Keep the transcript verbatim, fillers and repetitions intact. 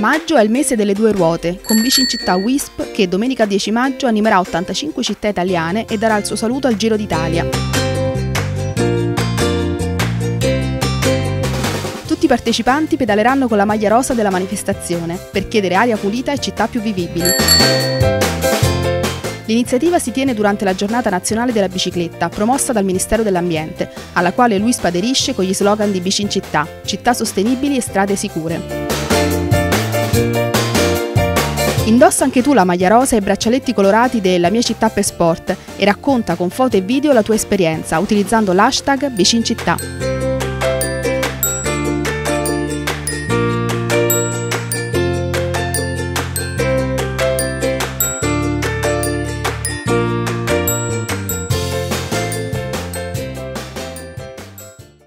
Maggio è il mese delle due ruote, con Bici in Città Wisp che domenica dieci maggio animerà ottantacinque città italiane e darà il suo saluto al Giro d'Italia. Tutti i partecipanti pedaleranno con la maglia rosa della manifestazione per chiedere aria pulita e città più vivibili. L'iniziativa si tiene durante la Giornata Nazionale della Bicicletta, promossa dal Ministero dell'Ambiente, alla quale l'Uisp aderisce con gli slogan di Bici in Città, città sostenibili e strade sicure. Indossa anche tu la maglia rosa e i braccialetti colorati della Mia Città per Sport e racconta con foto e video la tua esperienza utilizzando l'hashtag Bici in Città.